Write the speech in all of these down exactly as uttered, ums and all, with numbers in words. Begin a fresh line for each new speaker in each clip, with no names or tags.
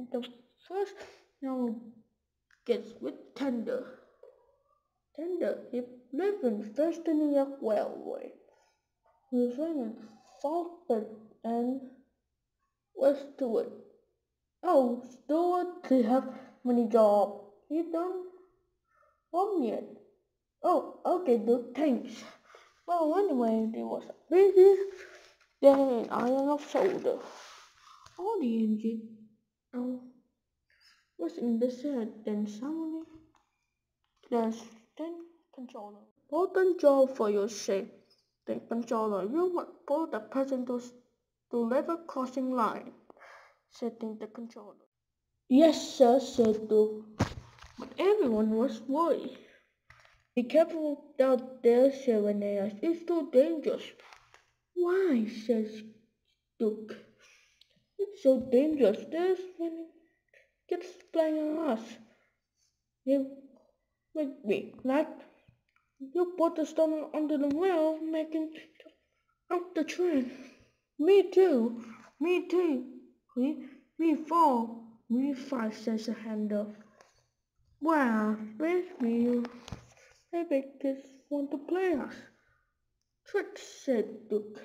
The first now gets with Tender. Tender, he lived in Virginia Railway. He ran in Salford and Westwood. Oh, Stuart, he have many job. He done one yet. Oh, okay, good, thanks. Well, anyway, there was a busy day in Iron of Shoulder. All the engine oh, was in the shed, then suddenly there's ten controller. Important job for your ship. The controller, you must pull the passengers to level crossing line, setting the controller. Yes, sir, said Duke. But everyone was worried. Be careful out there, said Aeneas. It's too dangerous. Why, says Duke. It's so dangerous. There's when it gets flying on us. You make me like you put the stone under the wheel, making up the train. Me too. Me too. We, me four. Me five, says the handle. Well, maybe maybe kids want to play us. Trick, said Duke.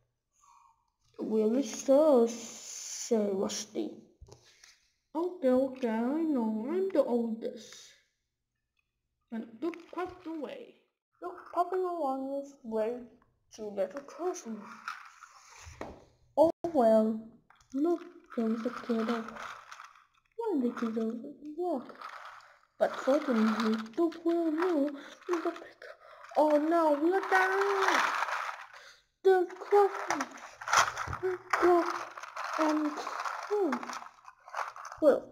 Really so, said Rusty. Okay, okay, I know, I'm the oldest. And Duke puffed away. Duke popping along his way to Little Crossing. Oh well, look, there was a kiddo. Why did kiddo walk? But fortunately, Duke will know in the pick. Oh no, look out! The crossing, the clock, and hmm. Well,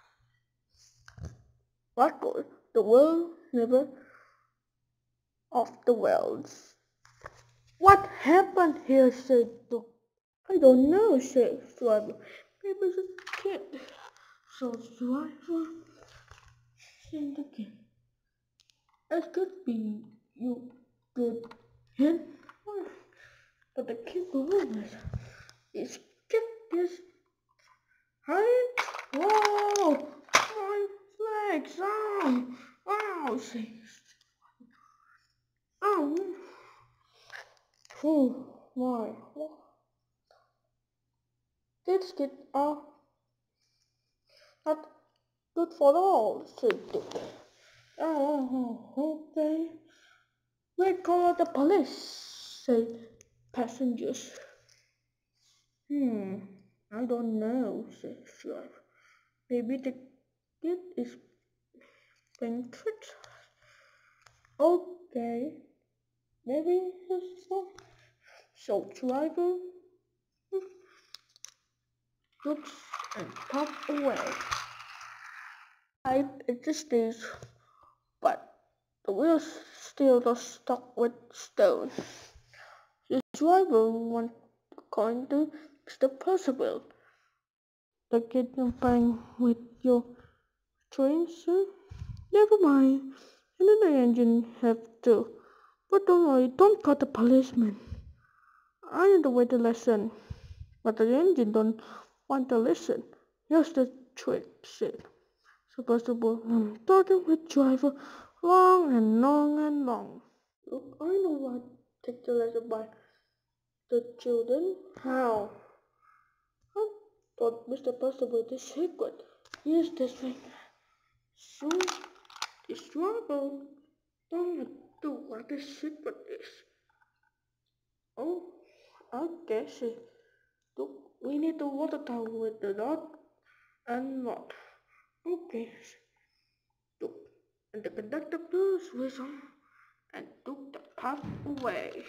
luckily, the world never off the wells. What happened here, said Duke. I don't know, said Driver. Maybe it's a kid. So Driver said again. It could be you good hit. But the kid always is kicked his height. Whoa! My legs! Oh! Oh! Says oh! Oh my! These kids are not good for all, said Dick. Oh, okay. We call the police, said passengers. Hmm, I don't know, said Driver. Maybe the kid is being tricked. Okay, maybe it's so. So Driver looks and puffed away. I at this stage, but the wheels still are stuck with stone. The driver went going to Mister Percival. The kid bang with your train, sir? Never mind. And then the engine have to. But don't worry, don't cut the policeman. I know the way to listen. But the engine don't want to listen. Here's the trick, said Percival, um, talking with driver long and long and long. Look, I know what take the lesson by the children. How? I thought Mister Percival the secret. Here's the thing. Soon this driver don't do what the secret is. Oh, I guess it. Look, we need the water tower with the dog and lot. Okay. Look, and the conductor blew his whistle and took the path away.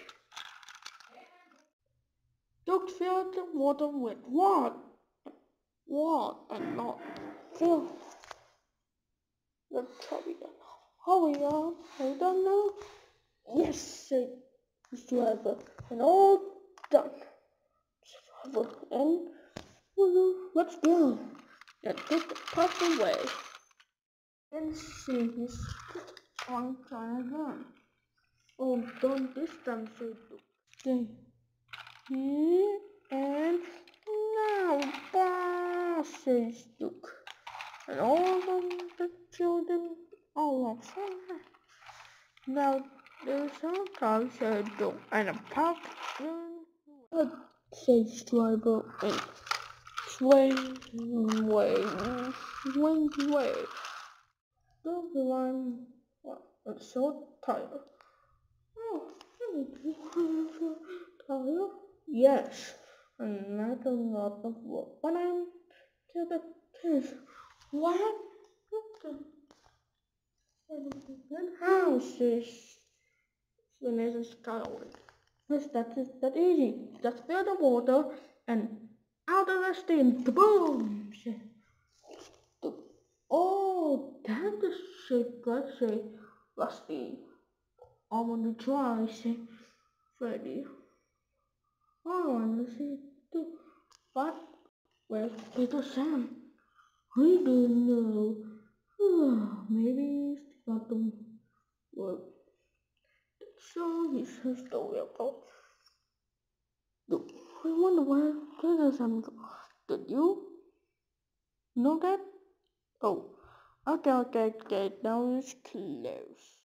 Duck filled the water with what? What and not fill the chubby. Hurry on, hold on now. Yes, said the driver, and all done. Driver and well, let's go. And took the path away. And see his on time again. Oh, don't this time, said Duck. Stay here and Now, boss, says Duke, and all of the children all of summer. Now, there's sometimes a dog and a pup. What says Driver and swing way, swing way. Everyone was so tired. Oh, tired? Yes, another lot of work. But I'm to the kids. What? The house is finished skyline. Yes, that is that easy. Just fill the water and out of the steam. Boom! Oh, that is shit. Let's say Rusty. I want to try, say Freddy. I want to see too. But where's Peter Sam? I don't know. Maybe he's got to work. So he's a story about. Look, I wonder where Peter Sam go. Did you know that? Oh, okay, okay, okay. Now it's close.